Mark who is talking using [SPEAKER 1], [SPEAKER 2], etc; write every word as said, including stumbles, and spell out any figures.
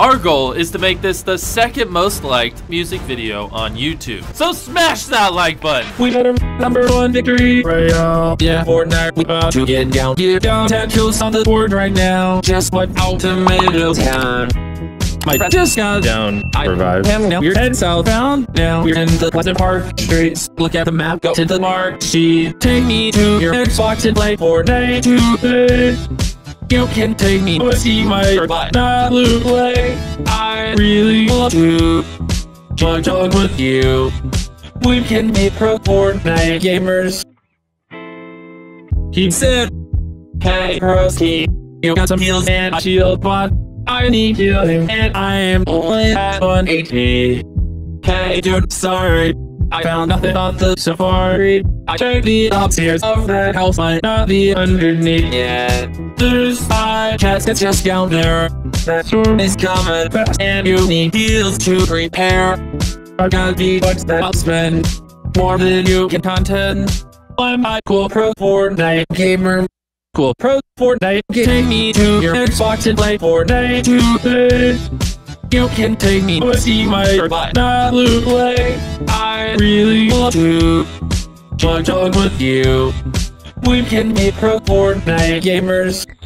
[SPEAKER 1] Our goal is to make this the second most liked music video on YouTube. So smash that like button.
[SPEAKER 2] We got a number one victory right now. Yeah, Fortnite, we about to get down. Get down, ten kills on the board right now. Just like Ultimate Town. My friend just got down. I revived him. Now we're heading southbound. Now we're in the Pleasant Park streets. Look at the map. Go to the mark sheet. Take me to your Xbox and play Fortnite today. You can take me to see my but not blue play. I really want to Chug Jug with you. We can be pro Fortnite gamers. He said, hey broski, you got some heals and a shield, but I need healing and I am only at one H P. Hey dude, sorry, I found nothing on the safari. I checked the upstairs of that house, might not be underneath yet. There's five cats that's just down there. That storm is coming fast and you need heals to prepare. I got the bucks that I'll spend more than you can contend. I'm a cool pro Fortnite gamer. Cool pro Fortnite gamer. Take me to your Xbox and play Fortnite today. You can take me to see my but not blue play. I really want to Chug Jug with you. We can be pro Fortnite gamers.